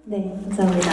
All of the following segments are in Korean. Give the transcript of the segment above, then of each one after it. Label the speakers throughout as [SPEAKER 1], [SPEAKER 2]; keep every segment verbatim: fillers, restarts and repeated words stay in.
[SPEAKER 1] 네, 감사합니다.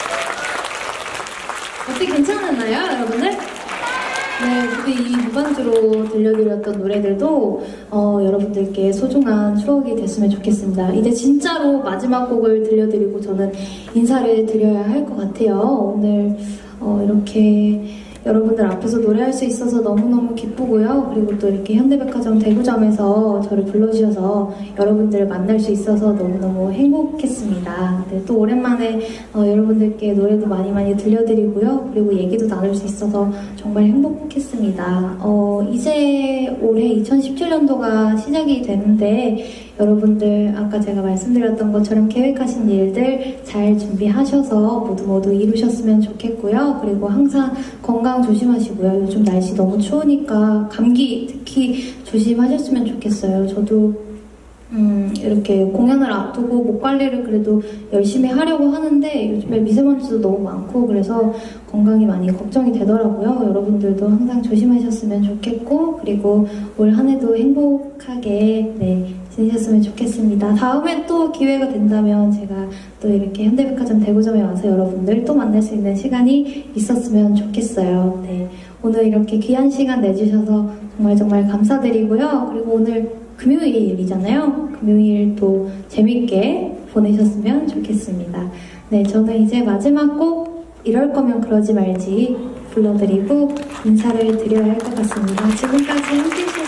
[SPEAKER 1] 어떻게 괜찮았나요, 여러분들? 네, 근데 이 무반주로 들려드렸던 노래들도 어, 여러분들께 소중한 추억이 됐으면 좋겠습니다. 이제 진짜로 마지막 곡을 들려드리고 저는 인사를 드려야 할 것 같아요. 오늘 어, 이렇게 여러분들 앞에서 노래할 수 있어서 너무너무 기쁘고요. 그리고 또 이렇게 현대백화점 대구점에서 저를 불러주셔서 여러분들을 만날 수 있어서 너무너무 행복했습니다. 네, 또 오랜만에 어, 여러분들께 노래도 많이 많이 들려드리고요. 그리고 얘기도 나눌 수 있어서 정말 행복했습니다. 어, 이제 올해 이천십칠 년도가 시작이 되는데 여러분들 아까 제가 말씀드렸던 것처럼 계획하신 일들 잘 준비하셔서 모두 모두 이루셨으면 좋겠고요. 그리고 항상 건강 조심하시고요. 요즘 날씨 너무 추우니까 감기 특히 조심하셨으면 좋겠어요. 저도 음, 이렇게 공연을 앞두고 목 관리를 그래도 열심히 하려고 하는데 요즘에 미세먼지도 너무 많고 그래서 건강이 많이 걱정이 되더라고요. 여러분들도 항상 조심하셨으면 좋겠고 그리고 올 한 해도 행복하게 네, 지내셨으면 좋겠습니다. 다음에 또 기회가 된다면 제가 또 이렇게 현대백화점 대구점에 와서 여러분들 또 만날 수 있는 시간이 있었으면 좋겠어요. 네, 오늘 이렇게 귀한 시간 내주셔서 정말 정말 감사드리고요. 그리고 오늘 금요일이잖아요. 금요일 또 재밌게 보내셨으면 좋겠습니다. 네, 저는 이제 마지막 곡 이럴 거면 그러지 말지 불러드리고 인사를 드려야 할 것 같습니다. 지금까지 함께 해주셔서